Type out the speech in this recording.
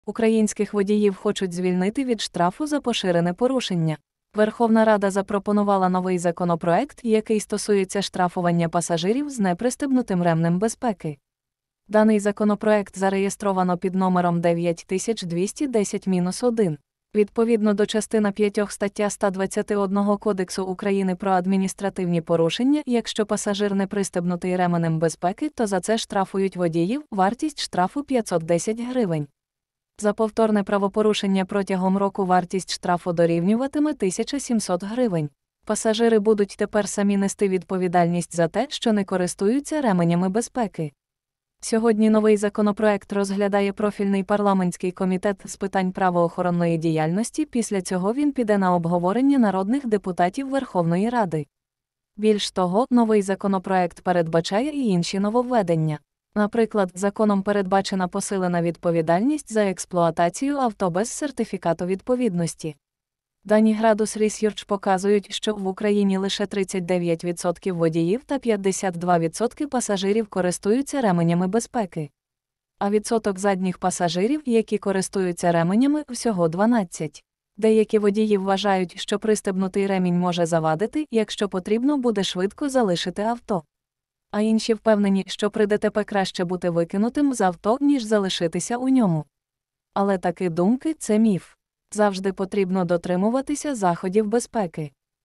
Українських водіїв хочуть звільнити від штрафу за поширене порушення. Верховна Рада запропонувала новий законопроект, який стосується штрафування пасажирів з непристебнутим ремнем безпеки. Даний законопроект зареєстровано під номером 9210-1. Відповідно до частина 5 стаття 121 Кодексу України про адміністративні порушення, якщо пасажир не пристебнутий ременем безпеки, то за це штрафують водіїв, вартість штрафу 510 гривень. За повторне правопорушення протягом року вартість штрафу дорівнюватиме 1700 гривень. Пасажири будуть тепер самі нести відповідальність за те, що не користуються ременями безпеки. Сьогодні новий законопроект розглядає профільний парламентський комітет з питань правоохоронної діяльності, після цього він піде на обговорення народних депутатів Верховної Ради. Більш того, новий законопроект передбачає і інші нововведення. Наприклад, законом передбачена посилена відповідальність за експлуатацію авто без сертифікату відповідності. Дані Gradus Research показують, що в Україні лише 39% водіїв та 52% пасажирів користуються ременями безпеки. А відсоток задніх пасажирів, які користуються ременями, всього 12%. Деякі водії вважають, що пристебнутий ремінь може завадити, якщо потрібно буде швидко залишити авто. А інші впевнені, що при ДТП краще бути викинутим з авто, ніж залишитися у ньому. Але такі думки – це міф. Завжди потрібно дотримуватися заходів безпеки.